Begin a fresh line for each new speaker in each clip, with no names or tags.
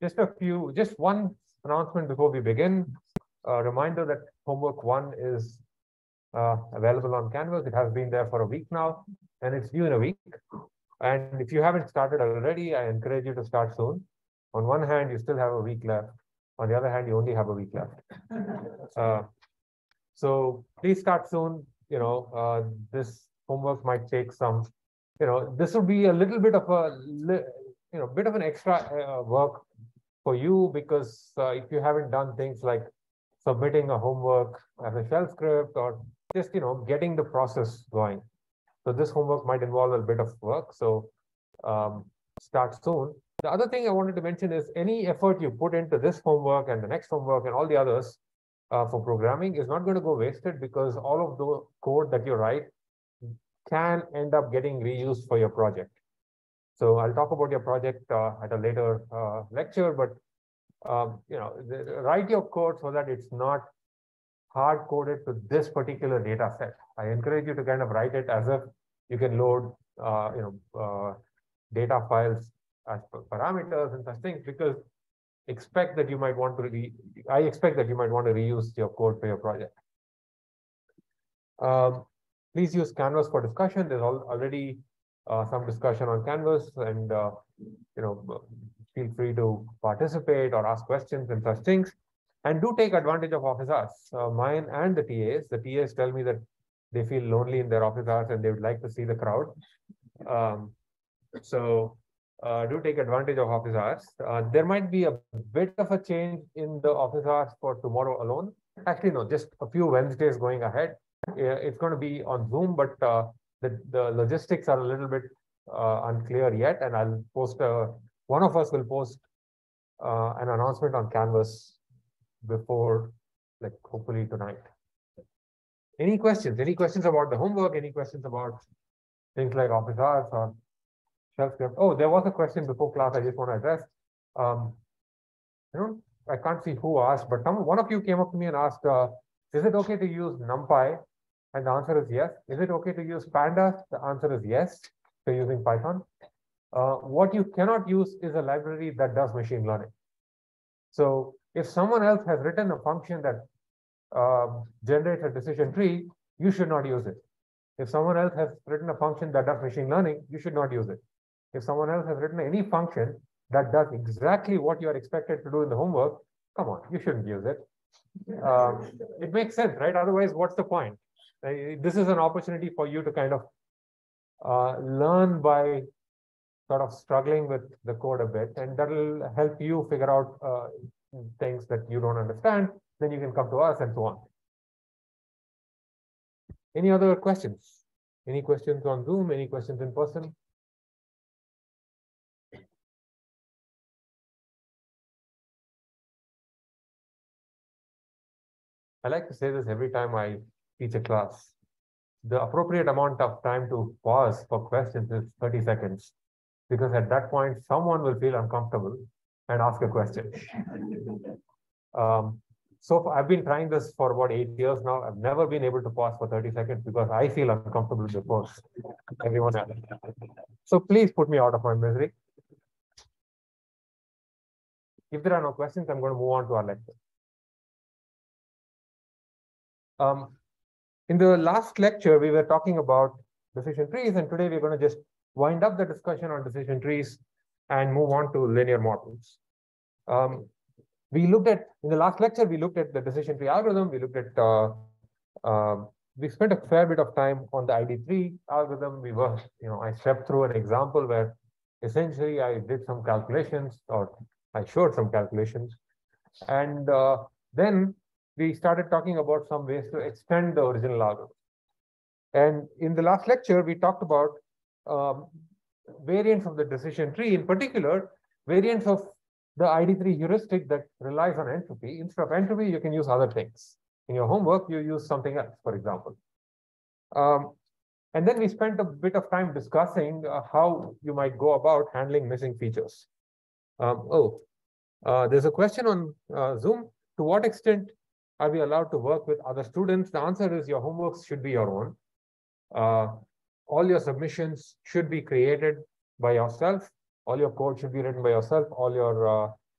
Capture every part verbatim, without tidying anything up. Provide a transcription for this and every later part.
just a few, just one announcement before we begin. A reminder that homework one is uh, available on Canvas. It has been there for a week now, and it's due in a week. And if you haven't started already, I encourage you to start soon. On one hand, you still have a week left. On the other hand, you only have a week left. Uh, so please start soon. You know, uh, this homework might take some, you know, this would be a little bit of a, you know, bit of an extra uh, work for you, because uh, if you haven't done things like submitting a homework as a shell script, or just, you know, getting the process going. So this homework might involve a bit of work. So um, start soon. The other thing I wanted to mention is any effort you put into this homework and the next homework and all the others uh, for programming is not going to go wasted, because all of the code that you write can end up getting reused for your project. So I'll talk about your project uh, at a later uh, lecture, but um, you know, the, write your code so that it's not hard coded to this particular data set. I encourage you to kind of write it as if you can load uh, you know, uh, data files as parameters and such things, because expect that you might want to re I expect that you might want to reuse your code for your project. Um, please use Canvas for discussion. There's al already uh, some discussion on Canvas, and uh, you know, feel free to participate or ask questions and such things. And do take advantage of office hours. Uh, mine and the T As. The T As tell me that they feel lonely in their office hours and they would like to see the crowd. Um, so uh, do take advantage of office hours. Uh, there might be a bit of a change in the office hours for tomorrow alone. Actually, no, just a few Wednesdays going ahead. It's going to be on Zoom, but uh, the, the logistics are a little bit uh, unclear yet. And I'll post, a, one of us will post uh, an announcement on Canvas before, like, hopefully tonight. Any questions? Any questions about the homework? Any questions about things like office hours or shell script? Oh, there was a question before class I just want to address. Um, I don't, I can't see who asked, but some, one of you came up to me and asked, uh, is it okay to use NumPy? And the answer is yes. Is it okay to use Pandas? The answer is yes, if you're using Python. Uh, what you cannot use is a library that does machine learning. So if someone else has written a function that uh, generates a decision tree, you should not use it. If someone else has written a function that does machine learning, you should not use it. If someone else has written any function that does exactly what you are expected to do in the homework, come on, you shouldn't use it. Um, it makes sense, right? Otherwise, what's the point? Uh, this is an opportunity for you to kind of uh, learn by sort of struggling with the code a bit, and that will help you figure out uh, things that you don't understand. Then you can come to us and so on. Any other questions? Any questions on Zoom? Any questions in person? I like to say this every time I teach a class. The appropriate amount of time to pause for questions is thirty seconds, because at that point, someone will feel uncomfortable and ask a question. um, so I've been trying this for about eight years now. I've never been able to pause for thirty seconds because I feel uncomfortable before everyone else. So please put me out of my misery. If there are no questions, I'm going to move on to our lecture. Um, in the last lecture, we were talking about decision trees, and today we're going to just wind up the discussion on decision trees and move on to linear models. Um, we looked at, in the last lecture, we looked at the decision tree algorithm. We looked at, uh, uh, we spent a fair bit of time on the I D three algorithm. We were, you know, I stepped through an example where essentially I did some calculations, or I showed some calculations. And uh, then we started talking about some ways to extend the original algorithm. And in the last lecture, we talked about um, variants of the decision tree, in particular, variants of the I D three heuristic that relies on entropy. Instead of entropy, you can use other things. In your homework, you use something else, for example. Um, and then we spent a bit of time discussing uh, how you might go about handling missing features. Um, oh, uh, there's a question on uh, Zoom. To what extent are we allowed to work with other students? The answer is your homeworks should be your own. Uh, all your submissions should be created by yourself. All your code should be written by yourself. All your uh,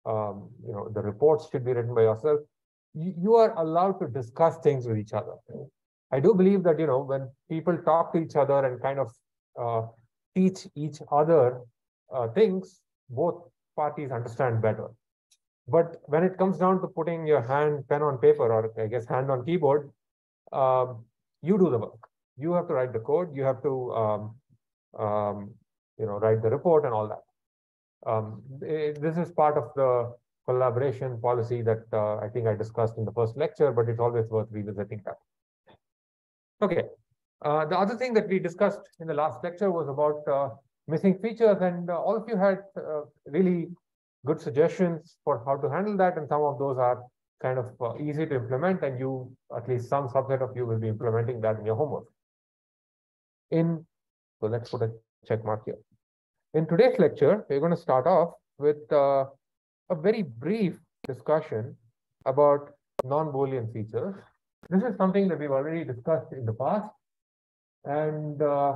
um, you know, the reports should be written by yourself. You, you are allowed to discuss things with each other. I do believe that, you know, when people talk to each other and kind of uh, teach each other uh, things, both parties understand better. But when it comes down to putting your hand, pen on paper, or I guess hand on keyboard, um, you do the work. You have to write the code. You have to, um, um, you know, write the report and all that. Um, it, this is part of the collaboration policy that uh, I think I discussed in the first lecture, but it's always worth revisiting that. Okay. Uh, the other thing that we discussed in the last lecture was about uh, missing features, and uh, all of you had uh, really good suggestions for how to handle that, and some of those are kind of uh, easy to implement, and you, at least some subset of you, will be implementing that in your homework. In, so let's put a check mark here. In today's lecture, we're going to start off with uh, a very brief discussion about non-Boolean features. This is something that we've already discussed in the past. And uh,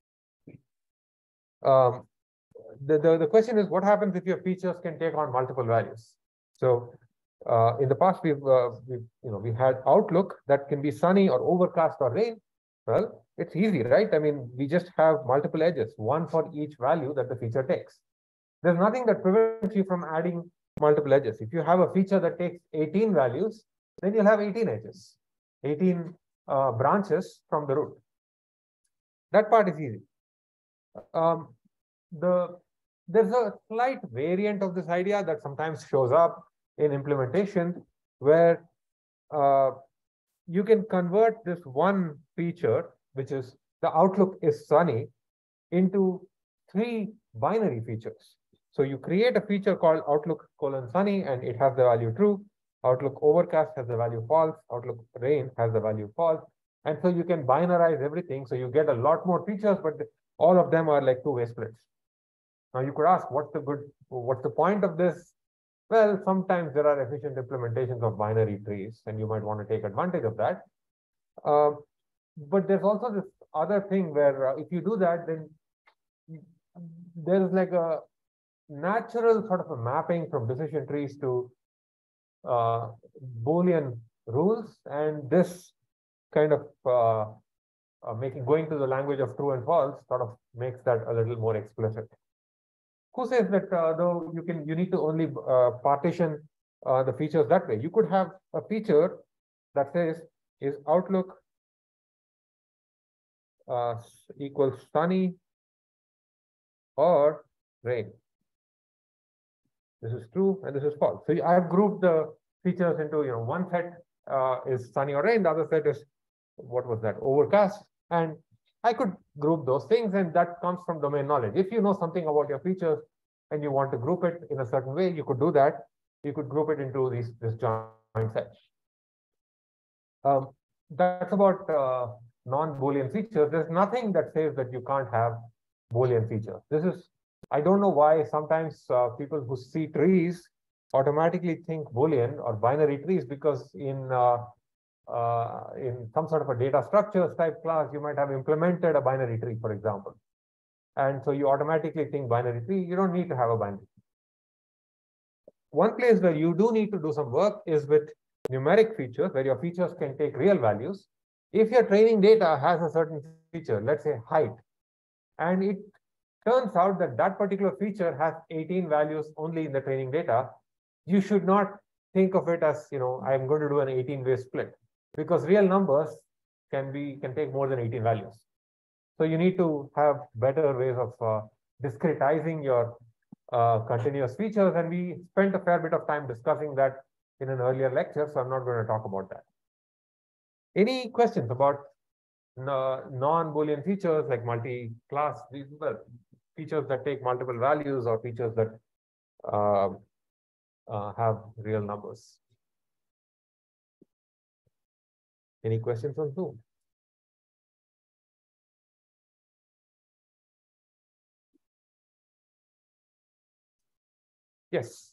um, the, the, the question is, what happens if your features can take on multiple values? So uh, in the past, we've, uh, we've, you know, we had Outlook that can be sunny or overcast or rain. Well, it's easy, right? I mean, we just have multiple edges, one for each value that the feature takes. There's nothing that prevents you from adding multiple edges. If you have a feature that takes eighteen values, then you'll have eighteen edges, eighteen uh, branches from the root. That part is easy. Um, the there's a slight variant of this idea that sometimes shows up in implementation where uh, you can convert this one feature, which is the Outlook is sunny, into three binary features. So you create a feature called Outlook colon sunny, and it has the value true. Outlook overcast has the value false. Outlook rain has the value false. And so you can binarize everything. So you get a lot more features, but all of them are like two-way splits. Now you could ask, what's the good, what's the point of this? Well, sometimes there are efficient implementations of binary trees, and you might want to take advantage of that. Uh, but there's also this other thing where uh, if you do that, then there's like a natural sort of a mapping from decision trees to uh, Boolean rules, and this kind of uh, uh, making going to the language of true and false sort of makes that a little more explicit. Who says that uh, though you can you need to only uh, partition uh, the features that way? You could have a feature that says is Outlook uh, equals sunny or rain. This is true and this is false. So I have grouped the features into, you know, one set uh, is sunny or rain, the other set is, what was that, overcast. And I could group those things, and that comes from domain knowledge. If you know something about your features and you want to group it in a certain way, you could do that. You could group it into these this joint set. Um, that's about uh, non-Boolean features. There's nothing that says that you can't have Boolean features. This is, I don't know why sometimes uh, people who see trees automatically think Boolean or binary trees, because in uh, uh, in some sort of a data structures type class, you might have implemented a binary tree, for example. And so you automatically think binary tree. You don't need to have a binary tree. One place where you do need to do some work is with numeric features, where your features can take real values. If your training data has a certain feature, let's say height, and it turns out that that particular feature has eighteen values only in the training data, you should not think of it as, you know, I'm going to do an eighteen-way split, because real numbers can be can take more than eighteen values. So you need to have better ways of uh, discretizing your uh, continuous features, and we spent a fair bit of time discussing that in an earlier lecture, so I'm not going to talk about that. Any questions about non-Boolean features like multi-class, these well, features that take multiple values, or features that uh, uh, have real numbers? Any questions on Zoom? Yes.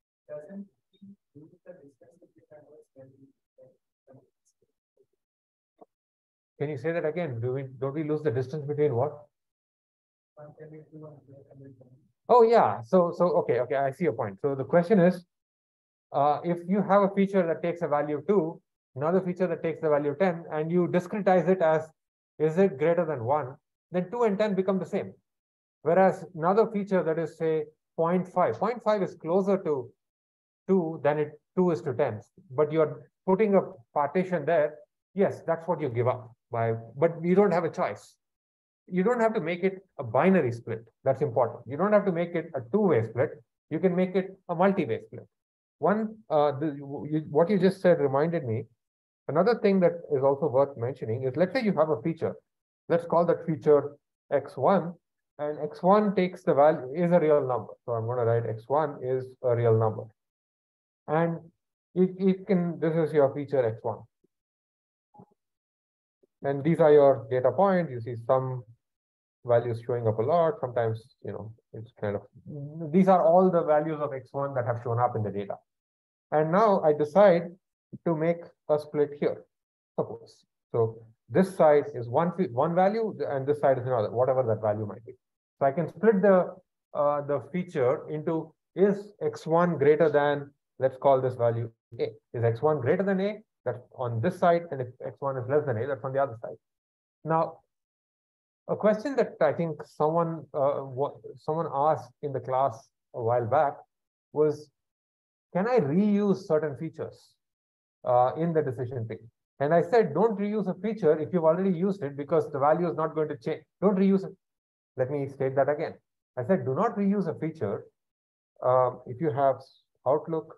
Can you say that again? Do we don't we lose the distance between what? Oh yeah. So so okay okay. I see your point. So the question is, uh, if you have a feature that takes a value of two, another feature that takes the value of ten, and you discretize it as is it greater than one, then two and ten become the same. Whereas another feature that is say zero point five, zero point five is closer to two than it two is to ten, but you're putting a partition there. Yes, that's what you give up by, but you don't have a choice. You don't have to make it a binary split. That's important. You don't have to make it a two-way split. You can make it a multi-way split. One, uh, the, you, what you just said reminded me. Another thing that is also worth mentioning is, let's say you have a feature. Let's call that feature x one, and x one takes the value, is a real number. So I'm going to write x one is a real number. And it, it can, this is your feature x one. And these are your data points. You see some values showing up a lot. Sometimes, you know, it's kind of, these are all the values of x one that have shown up in the data. And now I decide to make a split here, suppose. So this side is one, one value and this side is another, whatever that value might be. So I can split the, uh, the feature into, is x one greater than, let's call this value a. Is x one greater than a? That's on this side, and if x one is less than a, that's on the other side. Now, a question that I think someone uh, what, someone asked in the class a while back was, can I reuse certain features uh, in the decision tree? And I said, don't reuse a feature if you've already used it, because the value is not going to change. Don't reuse it. Let me state that again. I said, do not reuse a feature um, if you have Outlook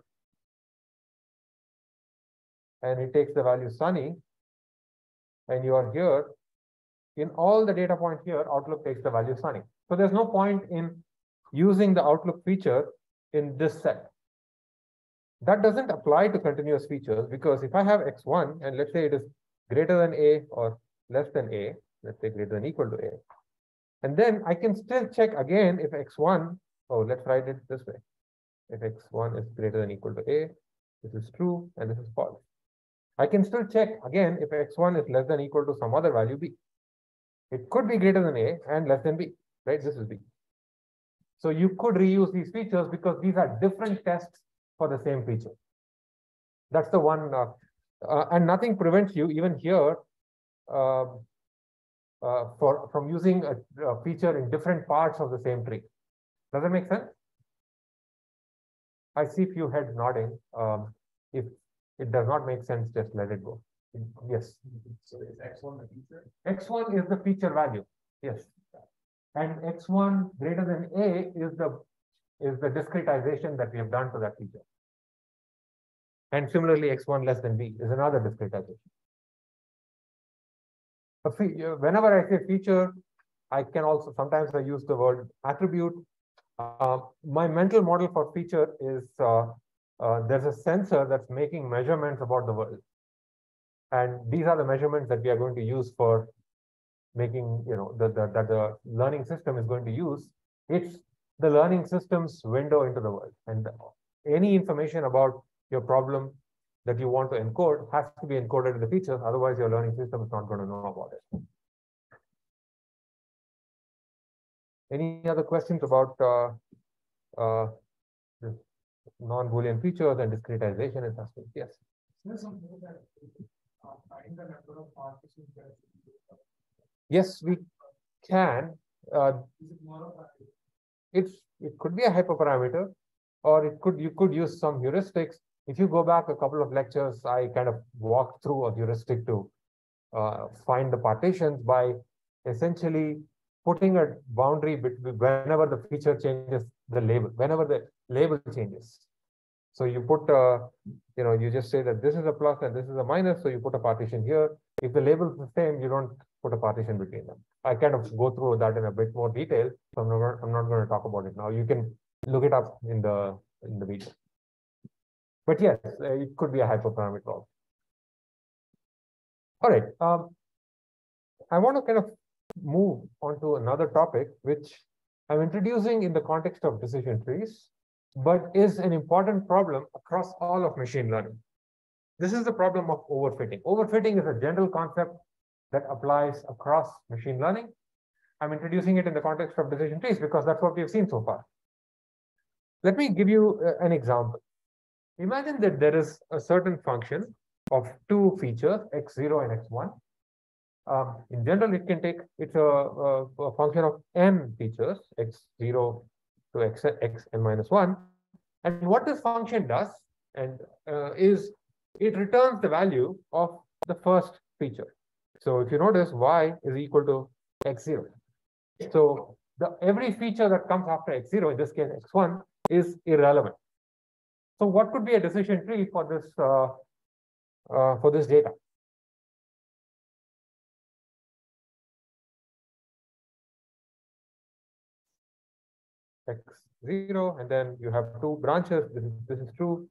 and it takes the value sunny, and you are here, in all the data point here, Outlook takes the value sunny. So there's no point in using the Outlook feature in this set. That doesn't apply to continuous features, because if I have x one and let's say it is greater than a or less than a, let's say greater than equal to a, and then I can still check again if x one, oh, let's write it this way. If x one is greater than equal to a, this is true and this is false. I can still check again if x one is less than equal to some other value b. It could be greater than a and less than b, right? This is b. So you could reuse these features because these are different tests for the same feature. That's the one, uh, uh, and nothing prevents you even here uh, uh, for from using a, a feature in different parts of the same tree. Does that make sense? I see a few heads nodding. Um, if it does not make sense, just let it go. Yes.
So is x one the feature?
x one is the feature value. Yes. And x one greater than a is the is the discretization that we have done to that feature. And similarly, x one less than b is another discretization. Whenever I say feature, I can also, sometimes I use the word attribute. Uh, my mental model for feature is uh, uh, there's a sensor that's making measurements about the world. And these are the measurements that we are going to use for making, you know, the, the, that the learning system is going to use. It's the learning system's window into the world. And any information about your problem that you want to encode has to be encoded in the features. Otherwise, your learning system is not going to know about it. Any other questions about uh, uh, non-Boolean features and discretization and such things? Yes. Yes, we can. Uh, it's it could be a hyperparameter, or it could you could use some heuristics. If you go back a couple of lectures, I kind of walked through a heuristic to uh, find the partitions by essentially putting a boundary between whenever the feature changes the label, whenever the label changes. So you put, uh, you know, you just say that this is a plus and this is a minus. So you put a partition here. If the label is the same, you don't put a partition between them. I kind of go through that in a bit more detail. So I'm not, I'm not going to talk about it now. You can look it up in the in the video. But yes, it could be a hyperparameter also. All right. Um, I want to kind of move on to another topic, which I'm introducing in the context of decision trees, but is an important problem across all of machine learning. This is the problem of overfitting. Overfitting is a general concept that applies across machine learning. I'm introducing it in the context of decision trees because that's what we've seen so far. Let me give you uh, an example. Imagine that there is a certain function of two features, x zero and x one. Um, in general, it can take, it's a, a, a function of n features, x zero to x, x n minus one. And what this function does and uh, is it returns the value of the first feature. So if you notice, y is equal to x zero. So the every feature that comes after x zero, in this case x one, is irrelevant. So what could be a decision tree for this uh, uh, for this data? X zero, and then you have two branches. This is, this is true.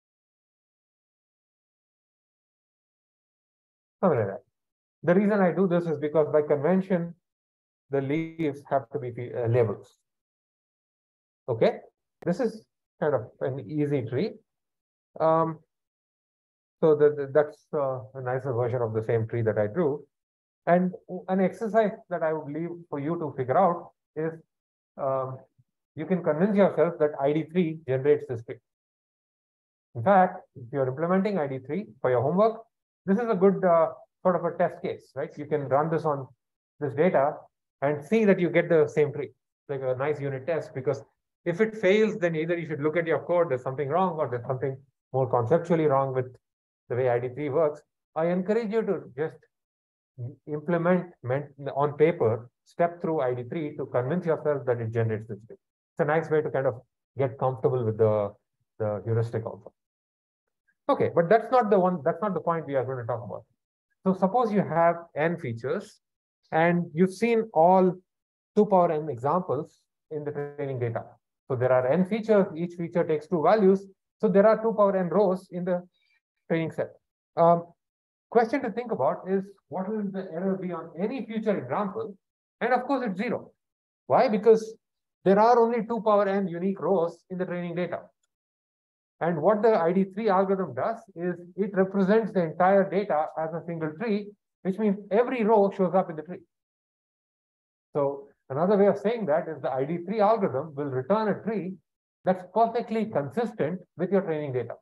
Something like that. The reason I do this is because by convention, the leaves have to be uh, labels. Okay, this is kind of an easy tree. Um, so the, the, that's uh, a nicer version of the same tree that I drew. And an exercise that I would leave for you to figure out is um, you can convince yourself that I D three generates this tree. In fact, if you're implementing I D three for your homework, this is a good uh, sort of a test case, right? You can run this on this data and see that you get the same tree, like a nice unit test, because if it fails, then either you should look at your code, there's something wrong, or there's something more conceptually wrong with the way I D three works. I encourage you to just implement on paper, step through I D three to convince yourself that it generates this tree. It's a nice way to kind of get comfortable with the, the heuristic also. Okay, but that's not the one, that's not the point we are going to talk about. So suppose you have n features and you've seen all two power n examples in the training data. So there are n features, each feature takes two values. So there are two power n rows in the training set. Um, question to think about is what will the error be on any future example? And of course, it's zero. Why? Because there are only two power n unique rows in the training data. And what the I D three algorithm does is it represents the entire data as a single tree, which means every row shows up in the tree. So another way of saying that is the I D three algorithm will return a tree that's perfectly consistent with your training data.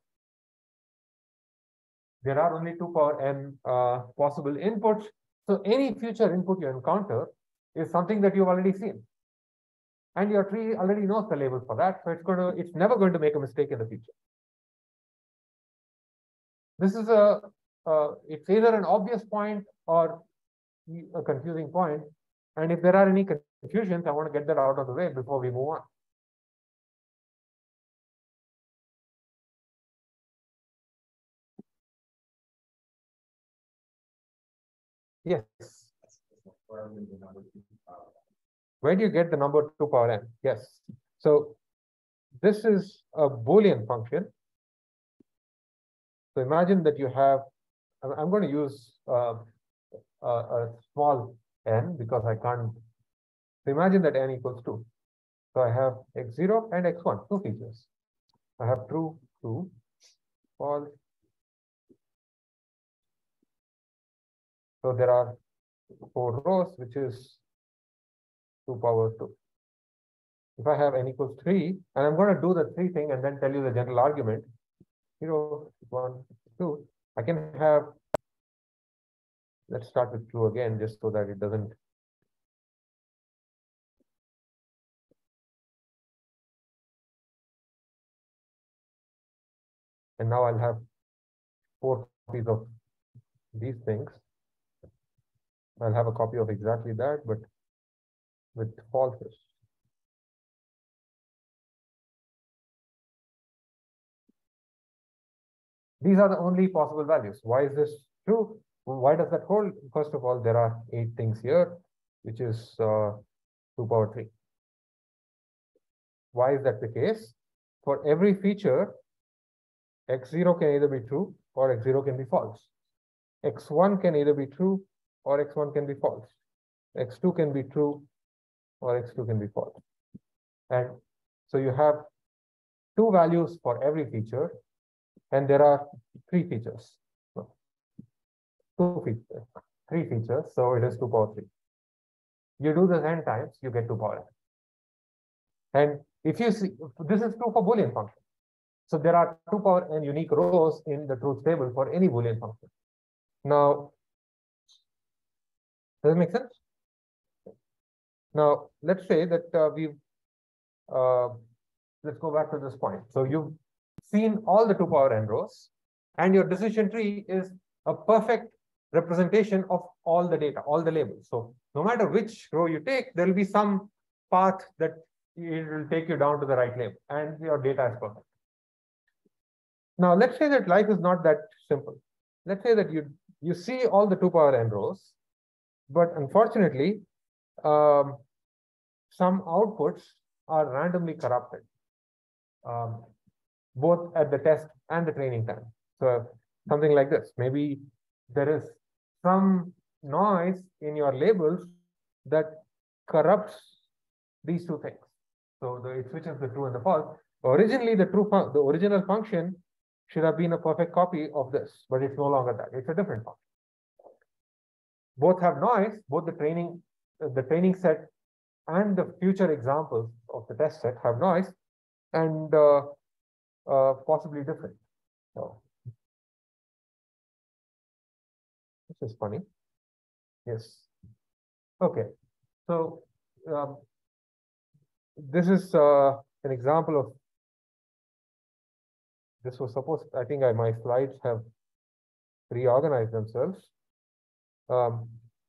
There are only two power n uh, possible inputs. So any future input you encounter is something that you've already seen. And your tree already knows the label for that. So it's going to, it's never going to make a mistake in the future. This is a, uh, it's either an obvious point or a confusing point. And if there are any confusions, I want to get that out of the way before we move on. Yes. Where do you get the number two power n? Yes. So this is a Boolean function. So imagine that you have, I'm going to use uh, a, a small n because I can't. So imagine that n equals two. So I have x zero and x one, two features. I have true, true, false. So there are four rows, which is two power two. If I have n equals three, and I'm going to do the three thing and then tell you the general argument, zero, one, two, I can have, let's start with two again, just so that it doesn't. And now I'll have four copies of these things. I'll have a copy of exactly that, but with falses. These are the only possible values. Why is this true? Why does that hold? First of all, there are eight things here, which is uh, two power three. Why is that the case? For every feature, x zero can either be true or x zero can be false. x one can either be true or x one can be false. x two can be true or x two can be false. And so you have two values for every feature, and there are three features. Two features, three features, so it is two power three. You do this n times, you get two power n. And If you see, this is true for Boolean function. So there are two power n unique rows in the truth table for any Boolean function. Now, does it make sense? Now, let's say that uh, we've, uh, let's go back to this point. So you've seen all the two power n rows, and your decision tree is a perfect representation of all the data, all the labels. So no matter which row you take, there will be some path that it will take you down to the right label, and your data is perfect. Now, let's say that life is not that simple. Let's say that you, you see all the two power n rows, but unfortunately, um, some outputs are randomly corrupted, um, both at the test and the training time. So something like this. Maybe there is some noise in your labels that corrupts these two things. So the, it switches the true and the false. Originally, the true the original function should have been a perfect copy of this, but it's no longer that. It's a different function. Both have noise. Both the training uh, the training set and the future examples of the test set have noise, and uh, uh, possibly different. So this is funny. Yes. Okay. So um, this is uh, an example of. This was supposed. I think I, my slides have reorganized themselves. Um,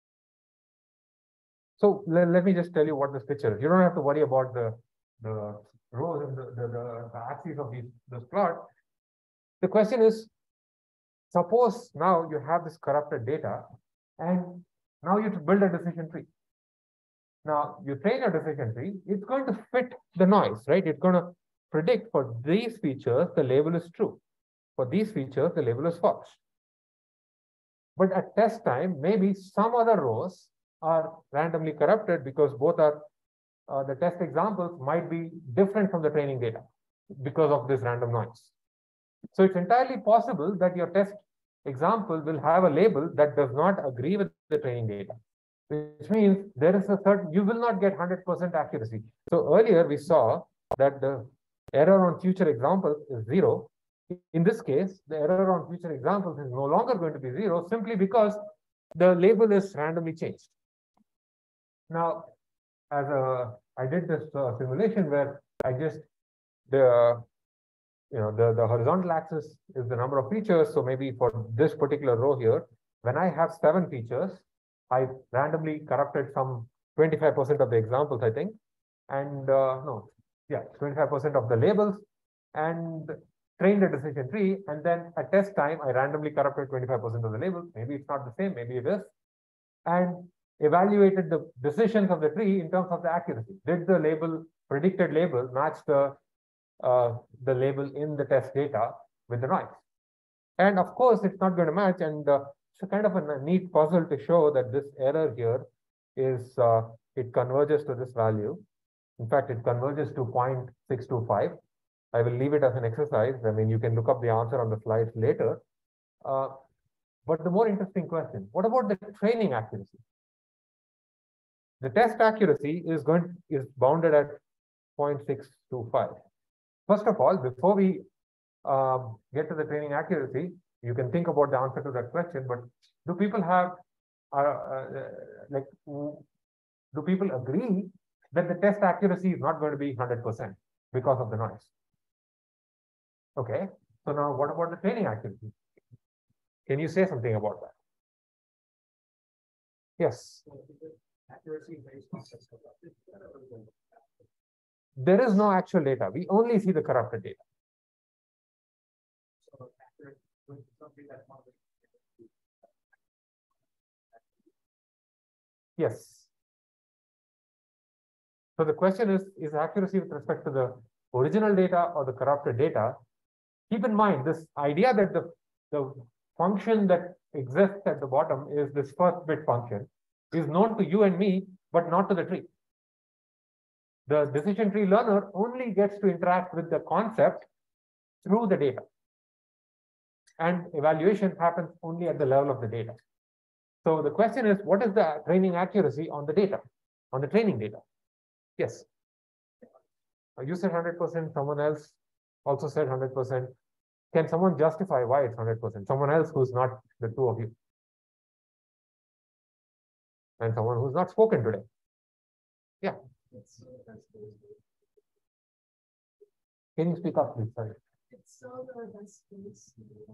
so let, let me just tell you what this picture is. You don't have to worry about the the rows and the, the, the, the axes of these this plot. The question is, suppose now you have this corrupted data, and now you have to build a decision tree. Now you train a decision tree, it's going to fit the noise, right? It's going to predict for these features, the label is true. For these features, the label is false. But at test time, maybe some other rows are randomly corrupted because both are, uh, the test examples might be different from the training data because of this random noise. So it's entirely possible that your test example will have a label that does not agree with the training data, which means there is a certain, you will not get one hundred percent accuracy. So earlier we saw that the error on future examples is zero. In this case, the error on future examples is no longer going to be zero simply because the label is randomly changed. Now, as a, I did this uh, simulation where I just, the, you know, the, the horizontal axis is the number of features. So maybe for this particular row here, when I have seven features, I randomly corrupted some twenty-five percent of the examples, I think. And uh, no, yeah, twenty-five percent of the labels, and trained a decision tree. And then at test time, I randomly corrupted twenty-five percent of the labels. Maybe it's not the same, maybe it is. And evaluated the decisions of the tree in terms of the accuracy. Did the label, predicted label, match the uh, the label in the test data with the noise? And of course, it's not going to match. And uh, it's kind of a neat puzzle to show that this error here is, uh, it converges to this value. In fact, it converges to zero point six two five. I will leave it as an exercise. I mean, you can look up the answer on the slides later. Uh, but the more interesting question, what about the training accuracy? The test accuracy is going is bounded at zero point six two five. First of all, before we um, get to the training accuracy, you can think about the answer to that question. But do people have, uh, uh, like, do people agree that the test accuracy is not going to be one hundred percent because of the noise? Okay. So now, what about the training accuracy? Can you say something about that? Yes.
Accuracy based on corrupted data.
There is no actual data. We only see the corrupted data.
So accurate with something that's not.
Yes. So the question is, is accuracy with respect to the original data or the corrupted data? Keep in mind this idea that the, the function that exists at the bottom is this first bit function is known to you and me, but not to the tree. The decision tree learner only gets to interact with the concept through the data. And evaluation happens only at the level of the data. So the question is, what is the training accuracy on the data, on the training data? Yes. You said one hundred percent, someone else also said one hundred percent. Can someone justify why it's one hundred percent? Someone else who's not the two of you. And someone who's not spoken today. Yeah. Can you speak up, please? Sorry.
It's so the best place.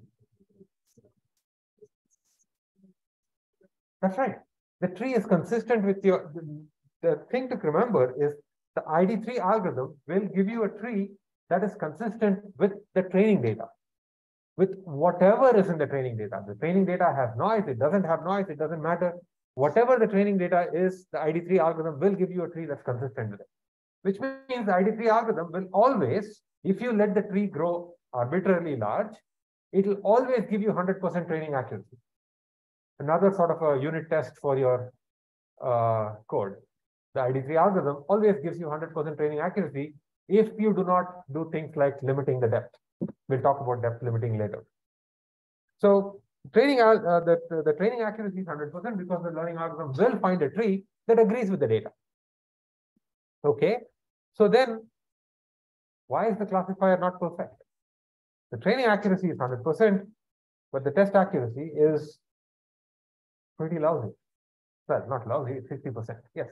That's right. The tree is consistent with your, the, the thing to remember is the I D three algorithm will give you a tree that is consistent with the training data, with whatever is in the training data. The training data has noise, it doesn't have noise, it doesn't matter. Whatever the training data is, the I D three algorithm will give you a tree that's consistent with it, which means the I D three algorithm will always, if you let the tree grow arbitrarily large, it will always give you one hundred percent training accuracy. Another sort of a unit test for your uh, code. The I D three algorithm always gives you one hundred percent training accuracy if you do not do things like limiting the depth. We'll talk about depth limiting later. So training uh, the, the training accuracy is one hundred percent because the learning algorithm will find a tree that agrees with the data. Okay, so then why is the classifier not perfect? The training accuracy is one hundred percent, but the test accuracy is pretty lousy. Well, not lousy, it's fifty percent. Yes.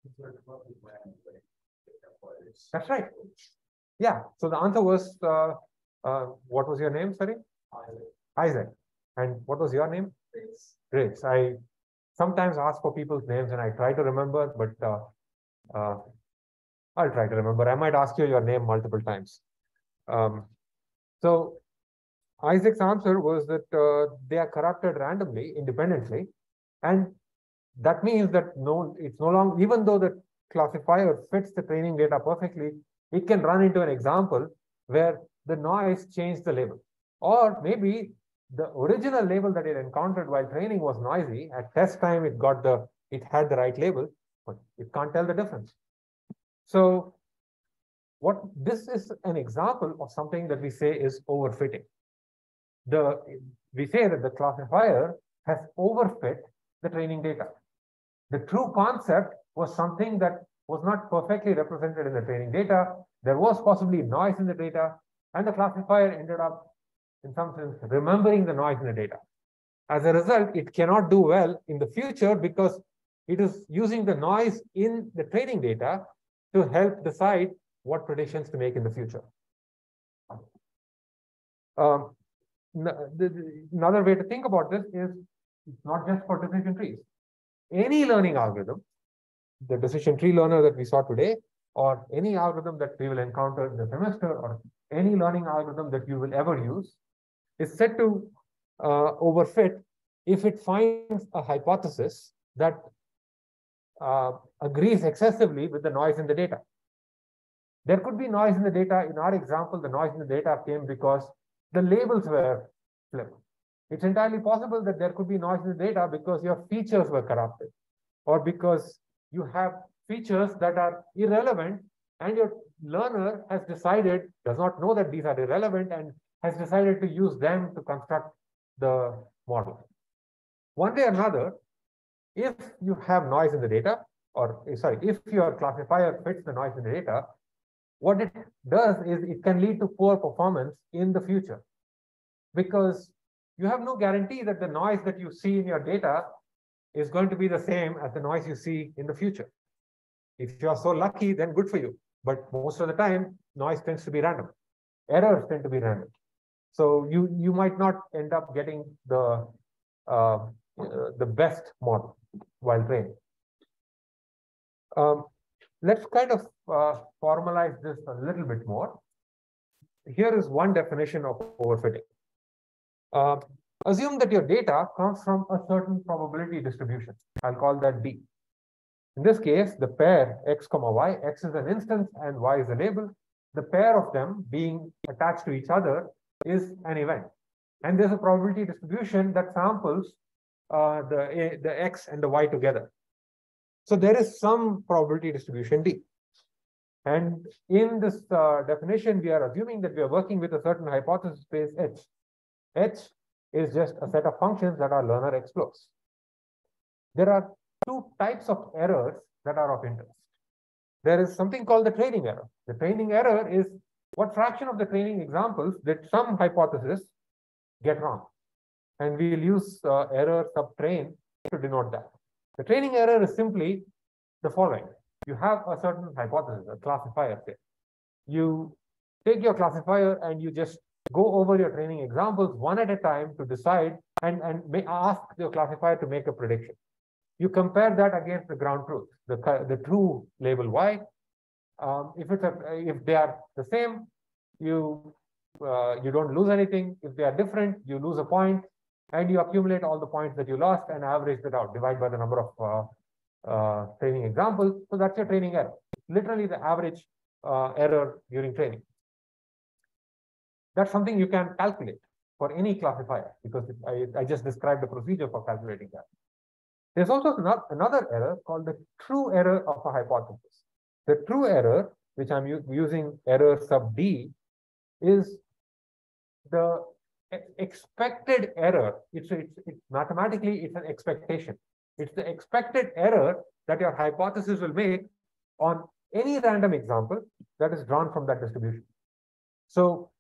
That's right. Yeah. So the answer was, uh, uh, what was your name? Sorry? Isaac. Isaac. And what was your name? Grace. Grace. I sometimes ask for people's names and I try to remember, but uh, uh, I'll try to remember. I might ask you your name multiple times. Um, so Isaac's answer was that uh, they are corrupted randomly, independently. And that means that no, it's no longer, even though the classifier fits the training data perfectly, it can run into an example where the noise changed the label. Or maybe the original label that it encountered while training was noisy. At test time, it got the, it had the right label, but it can't tell the difference. So what this is an example of something that we say is overfitting. The, we say that the classifier has overfit the training data. The true concept was something that was not perfectly represented in the training data. There was possibly noise in the data, and the classifier ended up, in some sense, remembering the noise in the data. As a result, it cannot do well in the future because it is using the noise in the training data to help decide what predictions to make in the future. Um, another way to think about this is it's not just for decision trees. Any learning algorithm, the decision tree learner that we saw today, or any algorithm that we will encounter in the semester, or any learning algorithm that you will ever use, is set to uh, overfit if it finds a hypothesis that uh, agrees excessively with the noise in the data. There could be noise in the data. In our example, the noise in the data came because the labels were flipped. It's entirely possible that there could be noise in the data because your features were corrupted, or because you have features that are irrelevant and your learner has decided, does not know that these are irrelevant, and has decided to use them to construct the model. One way or another, if you have noise in the data, or sorry, if your classifier fits the noise in the data, what it does is it can lead to poor performance in the future, because you have no guarantee that the noise that you see in your data is going to be the same as the noise you see in the future. If you are so lucky, then good for you. But most of the time, noise tends to be random. Errors tend to be random. So you, you might not end up getting the, uh, uh, the best model while training. Um, let's kind of uh, formalize this a little bit more. Here is one definition of overfitting. Uh, assume that your data comes from a certain probability distribution. I'll call that D. In this case, the pair x comma y, x is an instance and y is a label. The pair of them being attached to each other is an event. And there's a probability distribution that samples uh, the, the x and the y together. So there is some probability distribution D. And in this uh, definition, we are assuming that we are working with a certain hypothesis space H. H is just a set of functions that our learner explores. There are two types of errors that are of interest. There is something called the training error. The training error is what fraction of the training examples did some hypothesis get wrong. And we'll use uh, error subtrain to denote that. The training error is simply the following. You have a certain hypothesis, a classifier say. You take your classifier and you just go over your training examples one at a time to decide and, and may ask your classifier to make a prediction. You compare that against the ground truth, the, the true label Y. Um, if, it's a, if they are the same, you, uh, you don't lose anything. If they are different, you lose a point, and you accumulate all the points that you lost and average it out, divide by the number of uh, uh, training examples. So that's your training error, literally the average uh, error during training. That's something you can calculate for any classifier, because I, I just described the procedure for calculating that. There's also another error called the true error of a hypothesis. The true error, which I'm using error sub D, is the expected error. It's, it's, it's mathematically, it's an expectation. It's the expected error that your hypothesis will make on any random example that is drawn from that distribution. So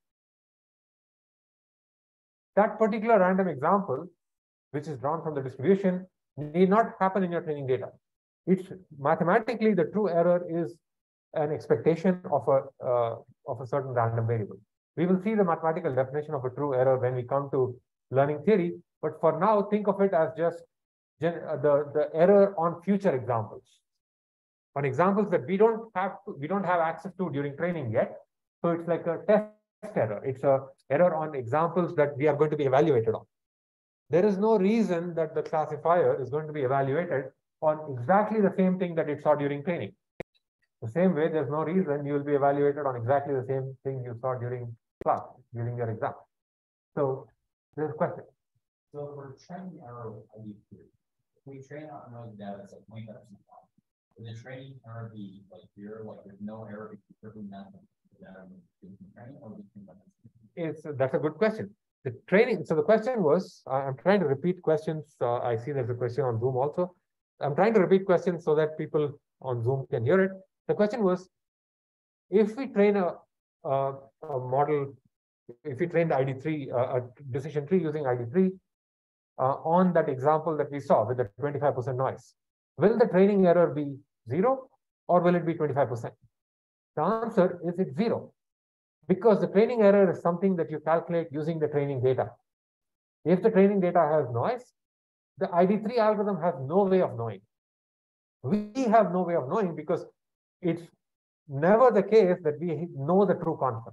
that particular random example, which is drawn from the distribution, need not happen in your training data. It's mathematically the true error is an expectation of a uh, of a certain random variable. We will see the mathematical definition of a true error when we come to learning theory. But for now, think of it as just gen uh, the the error on future examples, on examples that we don't have to, we don't have access to during training yet. So it's like a test error. It's a error on examples that we are going to be evaluated on. There is no reason that the classifier is going to be evaluated on exactly the same thing that it saw during training. The same way, there's no reason you will be evaluated on exactly the same thing you saw during class, during your exam. So, there's a question.
So for training error with I D three, if we train on those data sets twenty-five percent wrong, would the training error be like zero, like there's no error because perfectly nothing training, or would you
It's that's a good question. The training, so the question was, I'm trying to repeat questions. Uh, I see there's a question on Zoom also. I'm trying to repeat questions so that people on Zoom can hear it. The question was, if we train a, a, a model, if we train the I D three, uh, a decision tree using I D three uh, on that example that we saw with the twenty-five percent noise, will the training error be zero or will it be twenty-five percent? The answer is it's zero, because the training error is something that you calculate using the training data. If the training data has noise, the I D three algorithm has no way of knowing. We have no way of knowing because it's never the case that we know the true concept.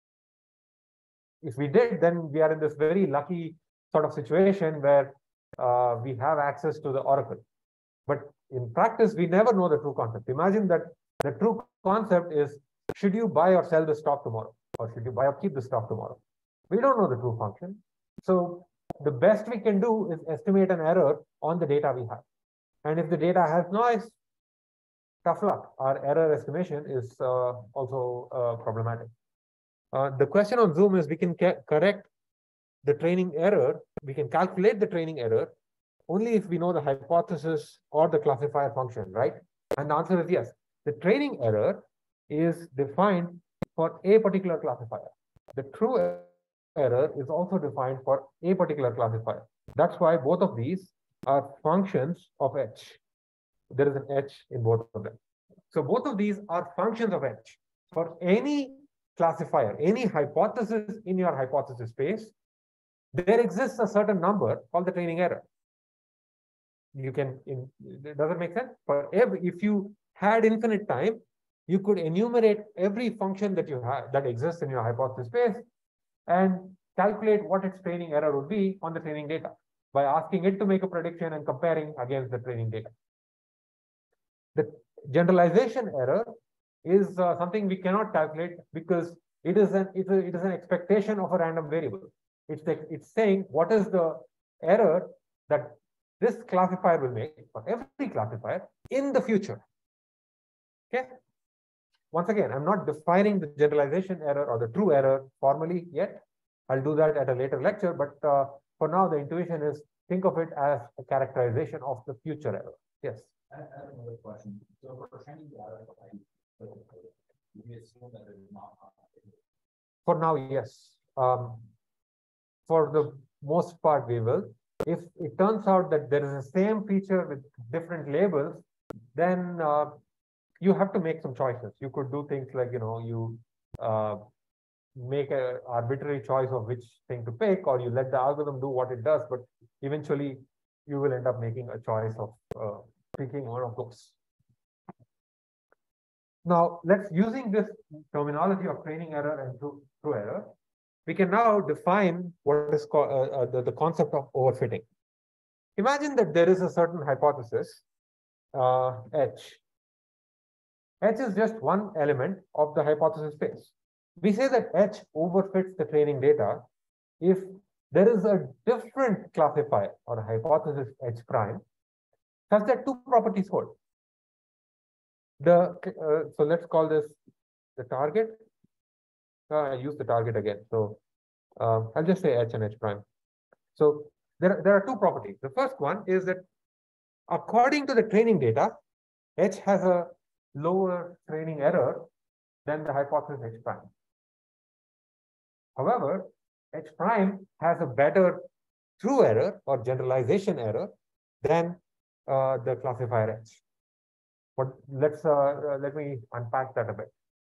If we did, then we are in this very lucky sort of situation where uh, we have access to the oracle. But in practice, we never know the true concept. Imagine that the true concept is, should you buy or sell the stock tomorrow? Or should you buy or keep the stock tomorrow? We don't know the true function. So the best we can do is estimate an error on the data we have. And if the data has noise, tough luck. Our error estimation is uh, also uh, problematic. Uh, the question on Zoom is, we can correct the training error, we can calculate the training error only if we know the hypothesis or the classifier function, right? And the answer is yes. The training error is defined for a particular classifier. The true error is also defined for a particular classifier. That's why both of these are functions of H. There is an H in both of them. So both of these are functions of H. For any classifier, any hypothesis in your hypothesis space, there exists a certain number called the training error. You can, in, does it make sense? For every, if you had infinite time, you could enumerate every function that you have that exists in your hypothesis space and calculate what its training error would be on the training data by asking it to make a prediction and comparing against the training data. The generalization error is uh, something we cannot calculate because it is an it is, it is an expectation of a random variable. It's the, it's saying what is the error that this classifier will make for every classifier in the future. Okay. Once again, I'm not defining the generalization error or the true error formally yet. I'll do that at a later lecture, but uh, for now, the intuition is think of it as a characterization of the future error. Yes.
I have another question. So for training data, we assume that there's not.
For now, yes. Um, for the most part, we will. If it turns out that there is the same feature with different labels, then uh, you have to make some choices. You could do things like, you know, you uh, make an arbitrary choice of which thing to pick, or you let the algorithm do what it does, but eventually you will end up making a choice of uh, picking one of those. Now, let's using this terminology of training error and true, true error, we can now define what is called uh, uh, the, the concept of overfitting. Imagine that there is a certain hypothesis, uh, H. H is just one element of the hypothesis space. We say that H overfits the training data if there is a different classifier or a hypothesis H prime such that two properties hold. The uh, so let's call this the target. Uh, I use the target again. So uh, I'll just say H and H prime. So there, there are two properties. The first one is that according to the training data, H has a lower training error than the hypothesis H prime. However, H prime has a better true error or generalization error than uh, the classifier H. But let's uh, uh, let me unpack that a bit.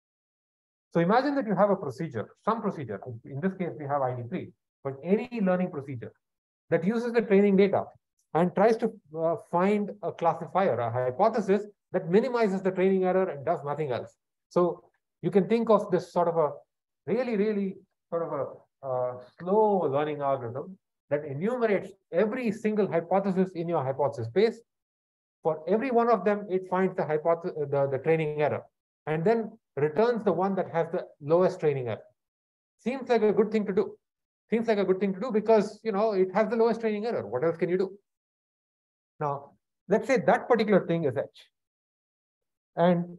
So imagine that you have a procedure, some procedure. In this case, we have I D three, but any learning procedure that uses the training data and tries to uh, find a classifier, a hypothesis that minimizes the training error and does nothing else. So you can think of this sort of a really, really sort of a uh, slow learning algorithm that enumerates every single hypothesis in your hypothesis space. For every one of them, it finds the hypothesis, the, the training error, and then returns the one that has the lowest training error. Seems like a good thing to do. Seems like a good thing to do because, you know, it has the lowest training error. What else can you do? Now, let's say that particular thing is H. And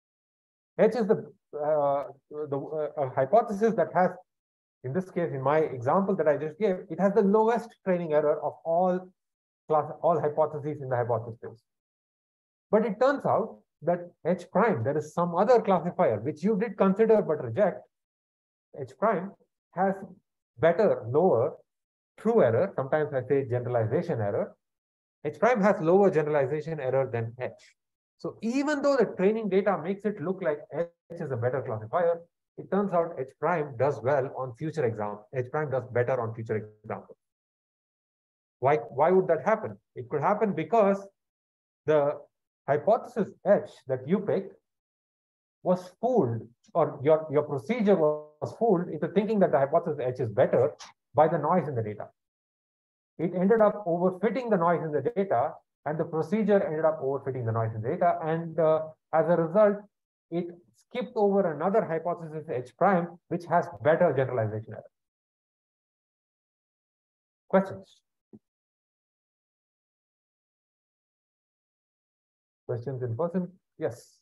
H is the, uh, the uh, hypothesis that has, in this case, in my example that I just gave, it has the lowest training error of all class, all hypotheses in the hypothesis space. But it turns out that H prime, there is some other classifier which you did consider but reject. H prime has better, lower true error. Sometimes I say generalization error. H prime has lower generalization error than H. So even though the training data makes it look like H is a better classifier, it turns out H prime does well on future examples. H prime does better on future examples. Why, why would that happen? It could happen because the hypothesis H that you picked was fooled, or your, your procedure was fooled into thinking that the hypothesis H is better by the noise in the data. It ended up overfitting the noise in the data, and the procedure ended up overfitting the noise in the data. And uh, as a result, it skipped over another hypothesis H prime, which has better generalization error. Questions? Questions in person? Yes.